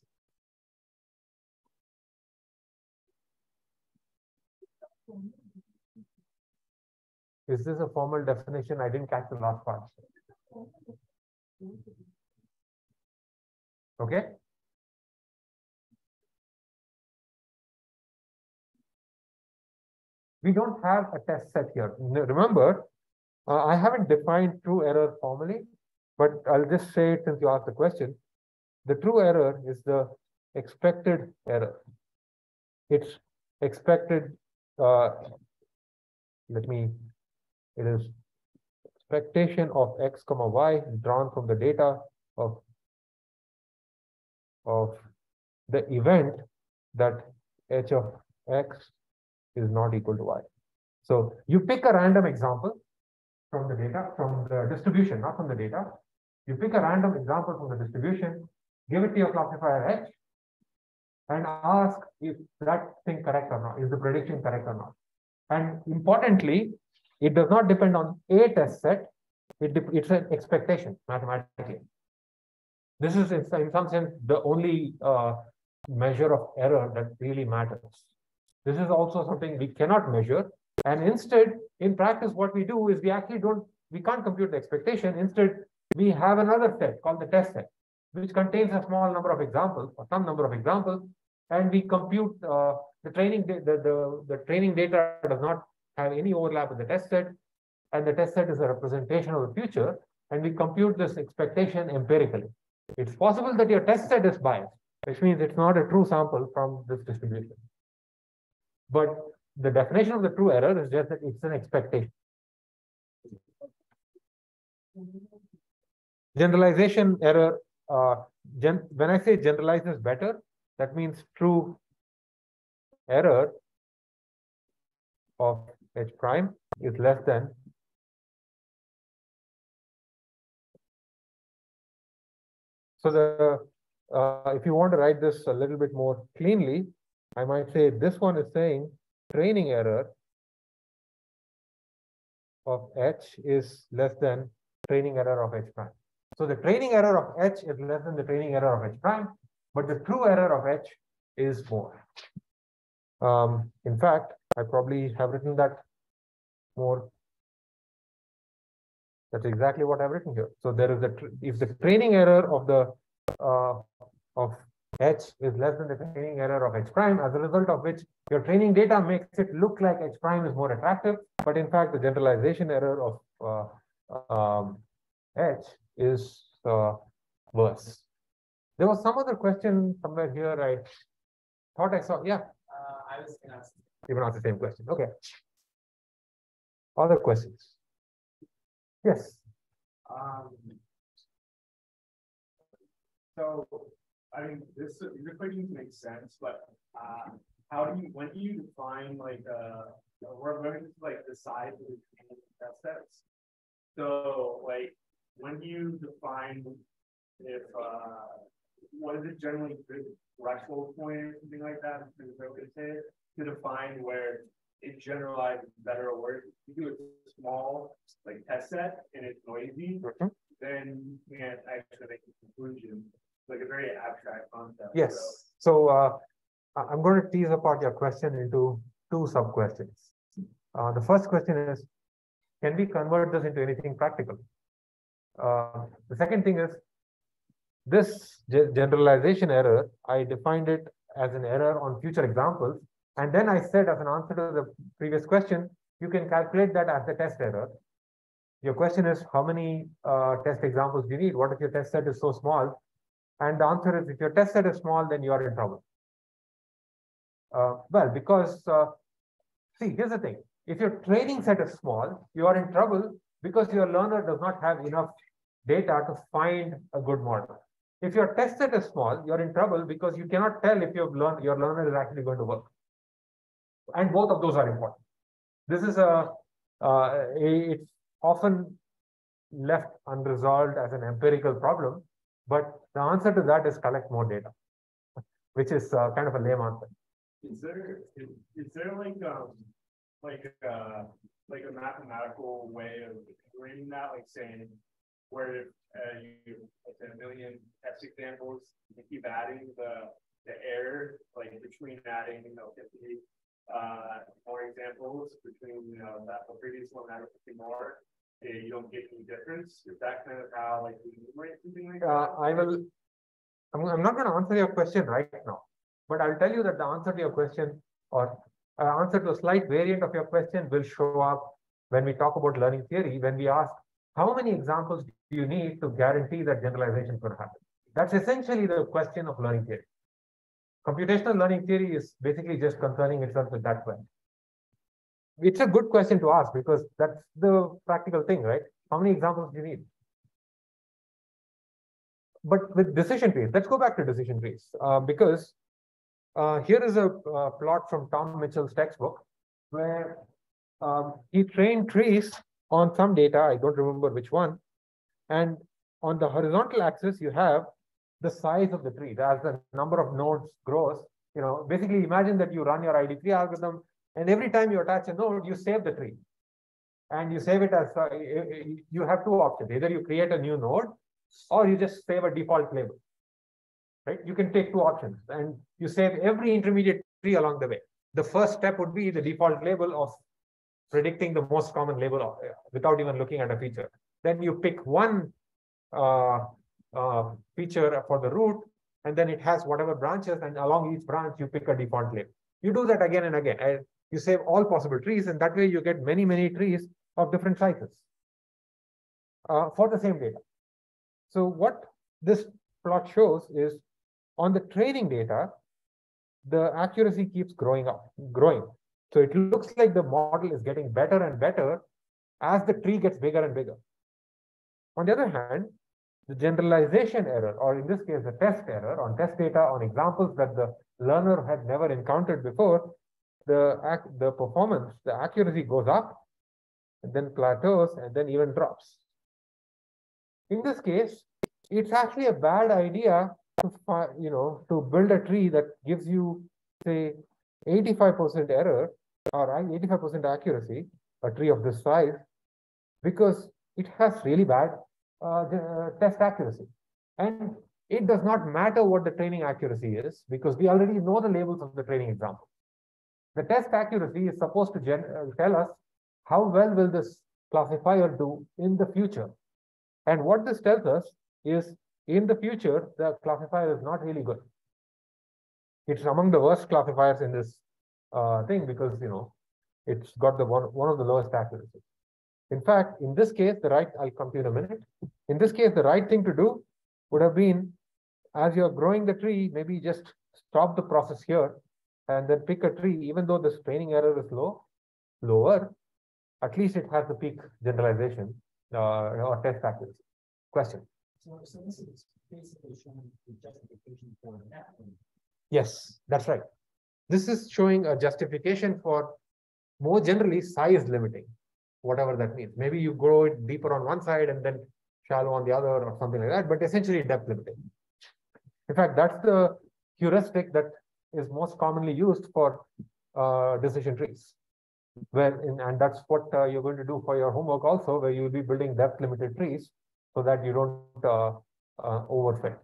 Is this a formal definition? I didn't catch the last part. Okay. We don't have a test set here. Remember, uh, I haven't defined true error formally, but I'll just say it since you asked the question. The true error is the expected error. It's expected, uh, let me, it is expectation of x comma y drawn from the data of, of the event that h of x is not equal to y. So you pick a random example from the data, from the distribution, not from the data. You pick a random example from the distribution, give it to your classifier H, and ask if that thing correct or not, is the prediction correct or not. And importantly, it does not depend on a test set, it it's an expectation mathematically. This is in some sense the only uh, measure of error that really matters. This is also something we cannot measure. And instead, in practice, what we do is we actually don't, we can't compute the expectation. Instead, we have another set called the test set, which contains a small number of examples or some number of examples. and we compute uh, the training, the, the, the training data does not have any overlap with the test set, and the test set is a representation of the future, and we compute this expectation empirically. It's possible that your test set is biased, which means it's not a true sample from this distribution. But the definition of the true error is just that it's an expectation. Generalization error, uh, gen when I say generalize is better, that means true error of H prime is less than so the uh, if you want to write this a little bit more cleanly, I might say this one is saying training error of H is less than training error of H prime. So the training error of H is less than the training error of H prime, but the true error of H is more. Um, in fact, I probably have written that more. That's exactly what I've written here. So there is a if the training error of the uh, of H is less than the training error of H prime, as a result of which your training data makes it look like H prime is more attractive, but in fact the generalization error of uh, um, H is uh, worse. There was some other question somewhere here. I thought I saw. Yeah.
Uh, I was gonna ask.
Even ask the same question. Okay. Other questions? Yes.
Um, so, I mean, this these equations make sense, but uh, how do you when do you define like uh, we're going to like the size of the test sets? So, like, when do you define if uh, what is it generally good threshold point or something like that? Is that what it is? To define where it generalizes better or worse. If you do a small like test set and it's noisy,
Mm-hmm.
then you can't actually make a conclusion. It's like a very abstract concept.
Yes. So uh, I'm going to tease apart your question into two sub questions. Uh, the first question is, can we convert this into anything practical? Uh, the second thing is, this generalization error, I defined it as an error on future examples. And then I said, as an answer to the previous question, you can calculate that as the test error. Your question is, how many uh, test examples do you need? What if your test set is so small? And the answer is, if your test set is small, then you are in trouble. Uh, well, because, uh, see, here's the thing. If your training set is small, you are in trouble because your learner does not have enough data to find a good model. If your test set is small, you're in trouble because you cannot tell if your, learn, your learner is actually going to work. And both of those are important. This is a, uh, it's often left unresolved as an empirical problem, but the answer to that is collect more data, which is uh, kind of a lame answer.
Is there is, is there like um like uh like a mathematical way of doing that, like saying where uh, you like a million test examples, you keep adding the the error like between adding you know fifty uh more examples between you know that the previous one added fifty more, you don't get any difference? Is that kind of how like we enumerate something like that?
Uh, I will. I'm, I'm not going to answer your question right now, but I'll tell you that the answer to your question or uh, answer to a slight variant of your question will show up when we talk about learning theory, when we ask how many examples do you need to guarantee that generalization is going to happen? That's essentially the question of learning theory. Computational learning theory is basically just concerning itself with that question. It's a good question to ask because that's the practical thing, right? How many examples do you need? But with decision trees, let's go back to decision trees uh, because uh, here is a uh, plot from Tom Mitchell's textbook where um, he trained trees on some data, I don't remember which one, and on the horizontal axis you have the size of the tree. As the number of nodes grows, you know, basically imagine that you run your I D tree algorithm, and every time you attach a node, you save the tree, and you save it as uh, you have two options: either you create a new node, or you just save a default label. Right? You can take two options, and you save every intermediate tree along the way. The first step would be the default label of predicting the most common label of, uh, without even looking at a feature. Then you pick one uh, uh, feature for the root, and then it has whatever branches, and along each branch, you pick a default label. You do that again and again, and you save all possible trees, and that way you get many, many trees of different sizes uh, for the same data. So what this plot shows is on the training data, the accuracy keeps growing up, growing. So it looks like the model is getting better and better as the tree gets bigger and bigger. On the other hand, the generalization error, or in this case, the test error on test data on examples that the learner had never encountered before, the, the performance, the accuracy goes up, and then plateaus, and then even drops. In this case, it's actually a bad idea to, you know, to build a tree that gives you, say, eighty-five percent error or eighty-five percent accuracy, a tree of this size, because it has really bad uh, uh, test accuracy. And it does not matter what the training accuracy is, because we already know the labels of the training example. The test accuracy is supposed to gen uh, tell us how well will this classifier do in the future. And what this tells us is, in the future, the classifier is not really good. It's among the worst classifiers in this uh, thing, because, you know, it's got the one, one of the lowest accuracy. In fact, in this case, the right, I'll come to you in a minute. In this case, the right thing to do would have been, as you're growing the tree, maybe just stop the process here and then pick a tree, even though the training error is low, lower, at least it has the peak generalization uh, or test accuracy. Question?
So, so this is basically showing the justification for that.
Yes, that's right. This is showing a justification for more generally size limiting, whatever that means. Maybe you grow it deeper on one side and then shallow on the other or something like that, but essentially depth limiting. In fact, that's the heuristic that is most commonly used for uh, decision trees. Where in, and that's what uh, you're going to do for your homework also, where you'll be building depth limited trees so that you don't uh, uh, overfit.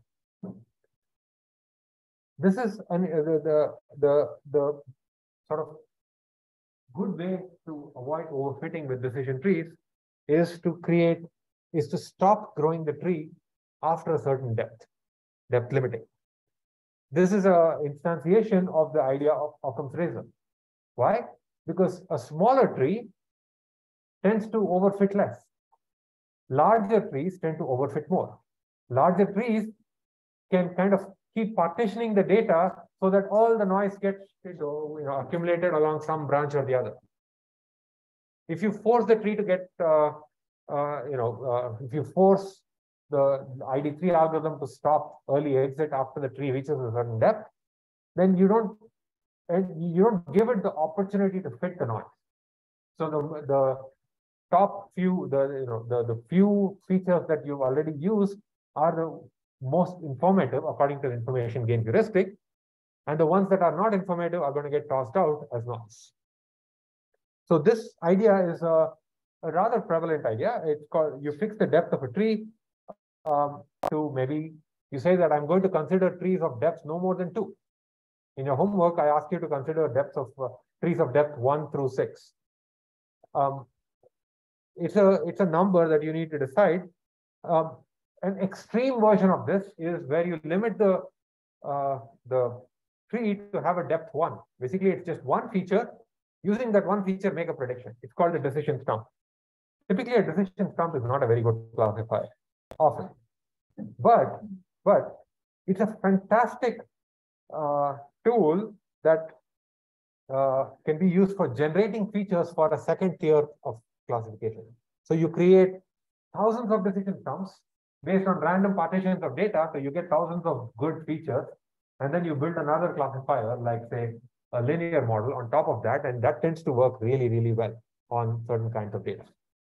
This is an, uh, the, the, the, the sort of good way to avoid overfitting with decision trees is to create, is to stop growing the tree after a certain depth, depth limiting. This is a instantiation of the idea of Occam's razor. Why? Because a smaller tree tends to overfit less. Larger trees tend to overfit more. Larger trees can kind of keep partitioning the data so that all the noise gets you know, you know, accumulated along some branch or the other. If you force the tree to get, uh, uh, you know, uh, if you force the I D three algorithm to stop early exit after the tree reaches a certain depth, then you don't, and you don't give it the opportunity to fit the noise. So the, the top few, the you know, the, the few features that you've already used are the most informative according to the information gain heuristic, and the ones that are not informative are going to get tossed out as noise. So this idea is a, a rather prevalent idea. It's called, you fix the depth of a tree um, to maybe, you say that I'm going to consider trees of depths no more than two. In your homework, I ask you to consider depths of uh, trees of depth one through six. Um, it's a it's a number that you need to decide. Um, an extreme version of this is where you limit the uh, the tree to have a depth one. Basically, it's just one feature. Using that one feature, make a prediction. It's called a decision stump. Typically, a decision stump is not a very good classifier, often, but but it's a fantastic uh, tool that uh, can be used for generating features for a second tier of classification. So you create thousands of decision stumps based on random partitions of data, so you get thousands of good features, and then you build another classifier, like say a linear model on top of that, and that tends to work really, really well on certain kinds of data.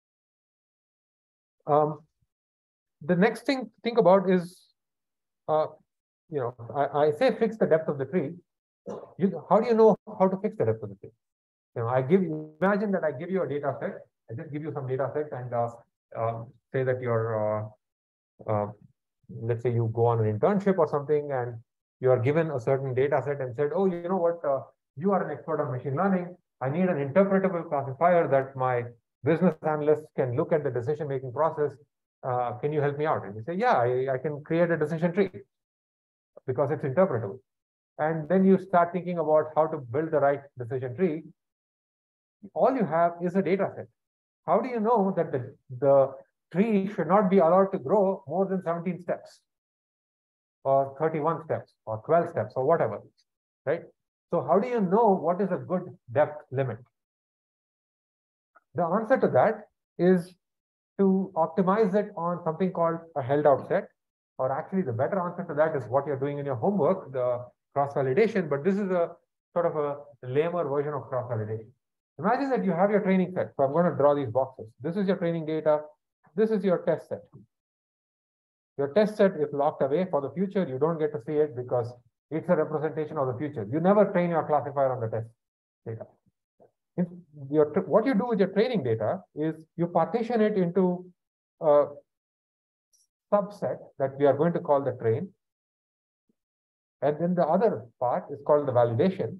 Um, the next thing to think about is, uh, you know, I, I say fix the depth of the tree. You, how do you know how to fix the depth of the tree? You know, I give you, imagine that I give you a data set. I just give you some data set and uh, uh, say that you're, uh, uh, let's say you go on an internship or something, and you are given a certain data set and said, oh, you know what, uh, you are an expert on machine learning. I need an interpretable classifier that my business analysts can look at the decision-making process. Uh, can you help me out? And you say, yeah, I, I can create a decision tree. because it's interpretable. And then you start thinking about how to build the right decision tree. All you have is a data set. How do you know that the, the tree should not be allowed to grow more than seventeen steps or thirty-one steps or twelve steps or whatever, right? So how do you know what is a good depth limit? The answer to that is to optimize it on something called a held out set, or actually the better answer to that is what you're doing in your homework, the cross-validation, but this is a sort of a lamer version of cross-validation. Imagine that you have your training set. So I'm going to draw these boxes. This is your training data. This is your test set. Your test set is locked away for the future. You don't get to see it because it's a representation of the future. You never train your classifier on the test data. If your, what you do with your training data is you partition it into a subset that we are going to call the train. And then the other part is called the validation.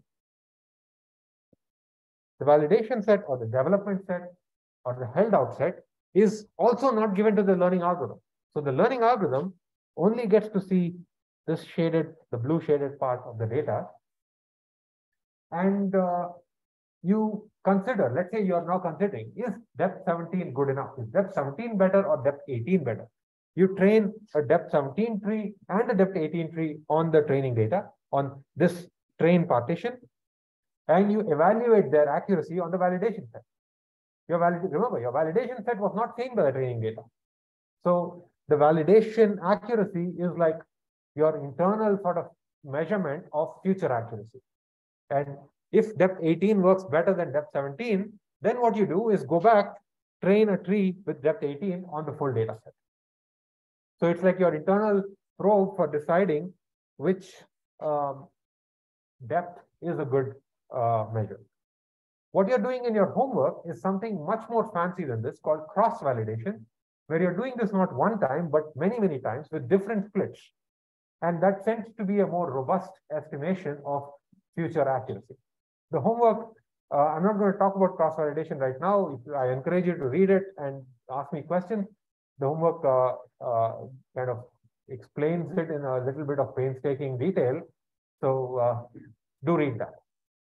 The validation set or the development set or the held out set is also not given to the learning algorithm. So the learning algorithm only gets to see this shaded, the blue shaded part of the data. And uh, you consider, let's say you're now considering, is depth seventeen good enough? Is depth seventeen better or depth eighteen better? You train a depth seventeen tree and a depth eighteen tree on the training data, on this train partition, and you evaluate their accuracy on the validation set. Your valid remember, your validation set was not seen by the training data. So the validation accuracy is like your internal sort of measurement of future accuracy. And if depth eighteen works better than depth seventeen, then what you do is go back, train a tree with depth eighteen on the full data set. So it's like your internal probe for deciding which um, depth is a good uh, measure. What you're doing in your homework is something much more fancy than this called cross-validation, where you're doing this not one time, but many, many times with different splits. And that tends to be a more robust estimation of future accuracy. The homework, uh, I'm not going to talk about cross-validation right now. I encourage you to read it and ask me questions. The homework uh, uh, kind of explains it in a little bit of painstaking detail. So uh, do read that.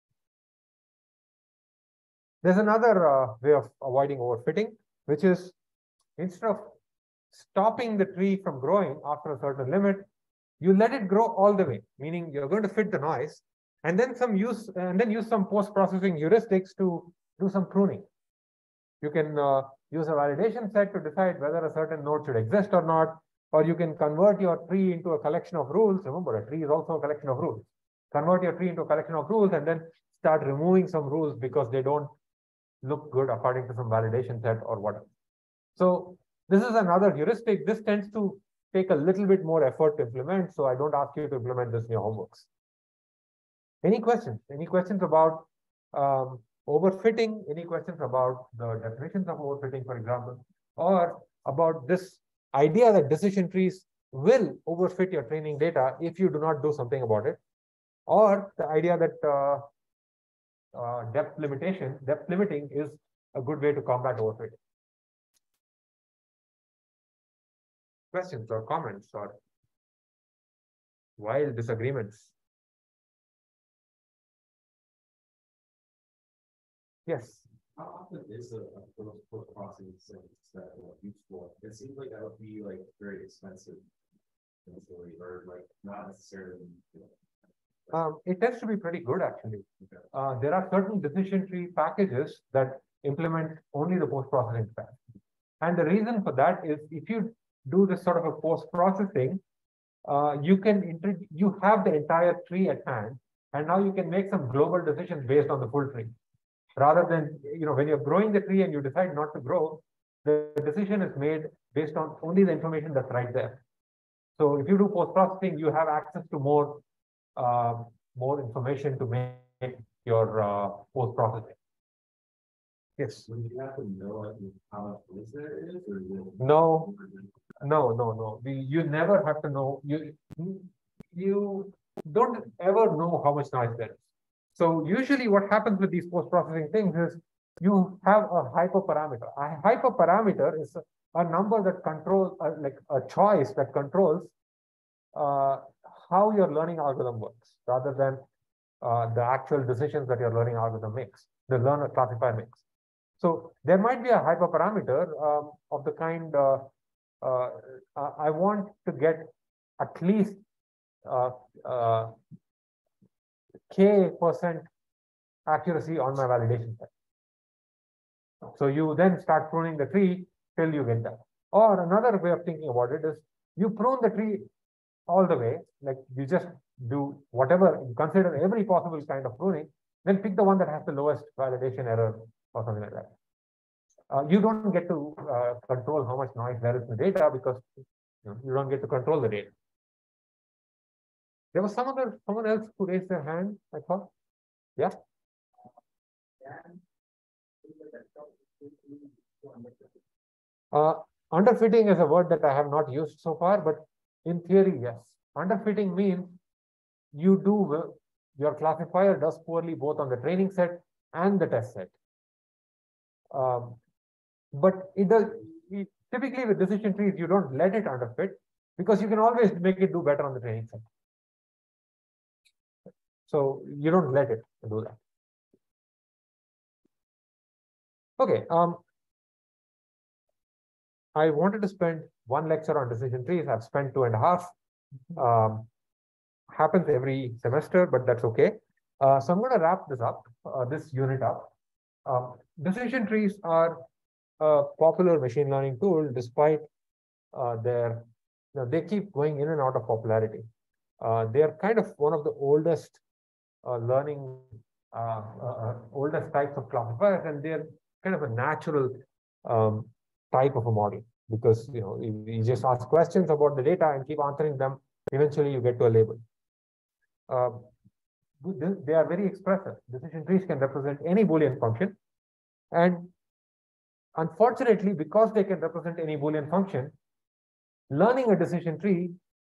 There's another uh, way of avoiding overfitting, which is instead of stopping the tree from growing after a certain limit, you let it grow all the way, meaning you're going to fit the noise, and then some use and then use some post-processing heuristics to do some pruning. You can uh, use a validation set to decide whether a certain node should exist or not, or you can convert your tree into a collection of rules. Remember, a tree is also a collection of rules. Convert your tree into a collection of rules and then start removing some rules because they don't look good according to some validation set or whatever. So this is another heuristic. This tends to take a little bit more effort to implement, so I don't ask you to implement this in your homeworks. Any questions? Any questions about um, overfitting? Any questions about the definitions of overfitting, for example, or about this idea that decision trees will overfit your training data if you do not do something about it, or the idea that uh, uh, depth limitation, depth limiting is a good way to combat overfitting. Questions or comments or wild disagreements? Yes.
How often is a post-processing service that useful? It seems like that would be like very expensive, or like not necessarily.
Um, it tends to be pretty good, actually. Okay. Uh, there are certain decision tree packages that implement only the post-processing stack. And the reason for that is if you do this sort of a post-processing, uh, you can you have the entire tree at hand, and now you can make some global decisions based on the full tree. Rather than, you know, when you're growing the tree and you decide not to grow, the decision is made based on only the information that's right there. So if you do post-processing, you have access to more uh, more information to make your uh, post-processing. Yes.
Would you have to know like, how much noise there is, or is it
no, no, no, no. We, you never have to know. You you don't ever know how much noise there is. So usually, what happens with these post-processing things is you have a hyperparameter. A hyperparameter is a, a number that controls, uh, like a choice that controls uh, how your learning algorithm works rather than uh, the actual decisions that your learning algorithm makes, the learner classifier makes. So there might be a hyperparameter um, of the kind uh, uh, I want to get at least uh, uh, K percent accuracy on my validation set. So you then start pruning the tree till you get that. Or another way of thinking about it is you prune the tree all the way, like you just do whatever, consider every possible kind of pruning, then pick the one that has the lowest validation error or something like that. Uh, you don't get to uh, control how much noise there is in the data because you, know, you don't get to control the data. There was some other, someone else who raised their hand, I thought. Yeah. Uh, underfitting is a word that I have not used so far, but in theory, yes. Underfitting means you do, your classifier does poorly both on the training set and the test set. Um, but it does, it, typically with decision trees, you don't let it underfit because you can always make it do better on the training set. So you don't let it do that. Okay. Um, I wanted to spend one lecture on decision trees. I've spent two and a half. Um, happens every semester, but that's okay. Uh, so I'm going to wrap this up, uh, this unit up. Um, decision trees are a popular machine learning tool, despite uh, their, you know, they keep going in and out of popularity. Uh, they are kind of one of the oldest uh, learning, uh, uh, oldest types of classifiers, and they're kind of a natural um, type of a model because you know you, you just ask questions about the data and keep answering them. Eventually, you get to a label. Uh, they are very expressive. Decision trees can represent any Boolean function, and unfortunately, because they can represent any Boolean function, learning a decision tree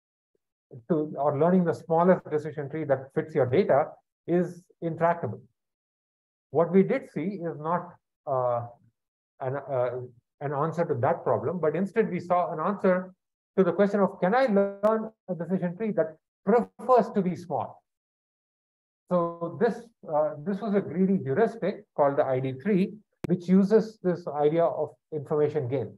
to or learning the smallest decision tree that fits your data is intractable. What we did see is not uh, an, uh, an answer to that problem, but instead we saw an answer to the question of, can I learn a decision tree that prefers to be small? So this, uh, this was a greedy heuristic called the I D three, which uses this idea of information gain.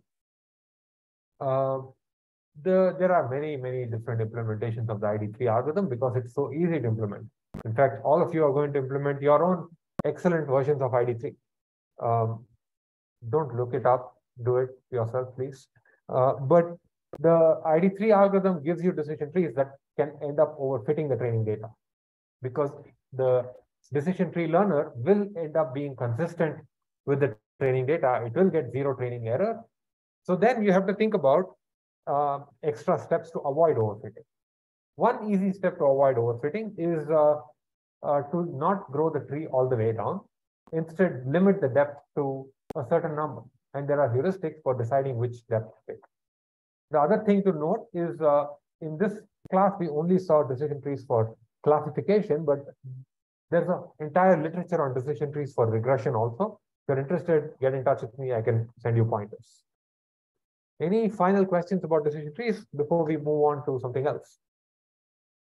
Uh, the, there are many, many different implementations of the I D three algorithm because it's so easy to implement. In fact, all of you are going to implement your own excellent versions of I D three. Um, don't look it up, do it yourself, please. Uh, but the I D three algorithm gives you decision trees that can end up overfitting the training data because the decision tree learner will end up being consistent with the training data. It will get zero training error. So then you have to think about uh, extra steps to avoid overfitting. One easy step to avoid overfitting is uh, uh, to not grow the tree all the way down. Instead, limit the depth to a certain number. And there are heuristics for deciding which depth to pick. The other thing to note is uh, in this class, we only saw decision trees for classification, but there's an entire literature on decision trees for regression also. If you're interested, get in touch with me. I can send you pointers. Any final questions about decision trees before we move on to something else?